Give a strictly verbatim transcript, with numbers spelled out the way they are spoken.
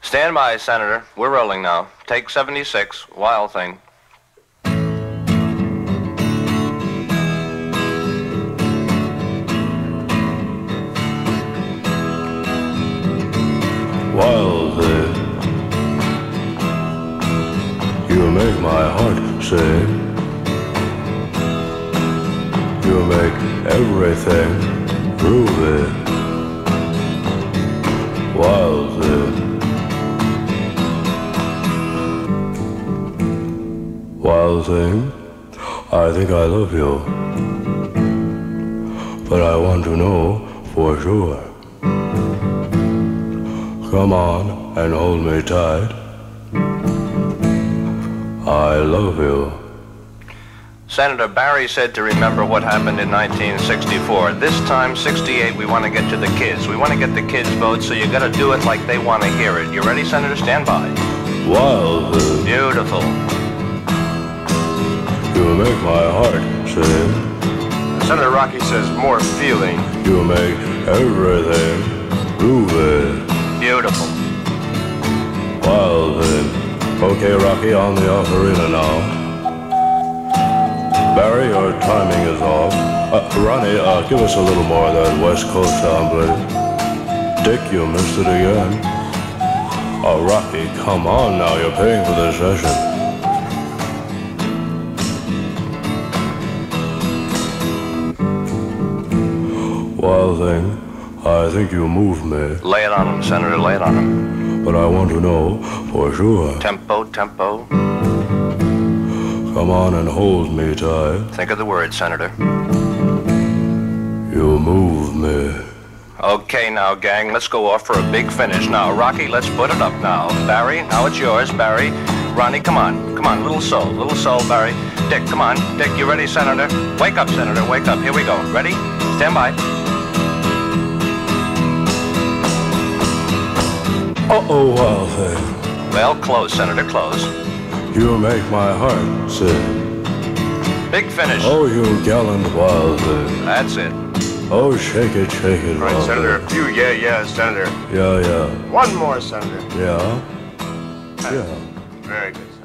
Stand by, Senator. We're rolling now. Take seventy-six, Wild Thing. Wild thing, you make my heart sing. You make everything groovy. Wild thing, wild thing, I think I love you, but I want to know for sure. Come on and hold me tight. I love you. Senator, Barry said to remember what happened in nineteen sixty-four. This time, sixty-eight, we want to get to the kids. We want to get the kids' votes, so you got to do it like they want to hear it. You ready, Senator? Stand by. Wild thing, Beautiful. you make my heart sing. Senator Rocky says more feeling. You make everything groovy. Beautiful. Wild thing. Okay, Rocky, on the ocarina now. Barry, your timing is off. Uh, Ronnie, uh, give us a little more of that West Coast sound, please. Dick, you missed it again. Oh, Rocky, come on now, you're paying for this session. Wild thing, I think you moved me. Lay it on him, Senator. Lay it on him. But I want to know for sure. Tempo, tempo. Come on and hold me tight. Think of the word, Senator. You move me. Okay, now, gang, let's go off for a big finish. Now, Rocky, let's put it up now. Barry, now it's yours, Barry. Ronnie, come on. Come on, little soul. Little soul, Barry. Dick, come on. Dick, you ready, Senator? Wake up, Senator. Wake up. Here we go. Ready? Stand by. Uh-oh, wild thing. Well, close, Senator, close. You make my heart sing. Big finish. Oh, you gallant wild thing. That's it. Oh, shake it, shake it, All right, wild Senator, a thing. few yeah, yeah, Senator. Yeah, yeah. One more, Senator. Yeah? Yeah. Very good.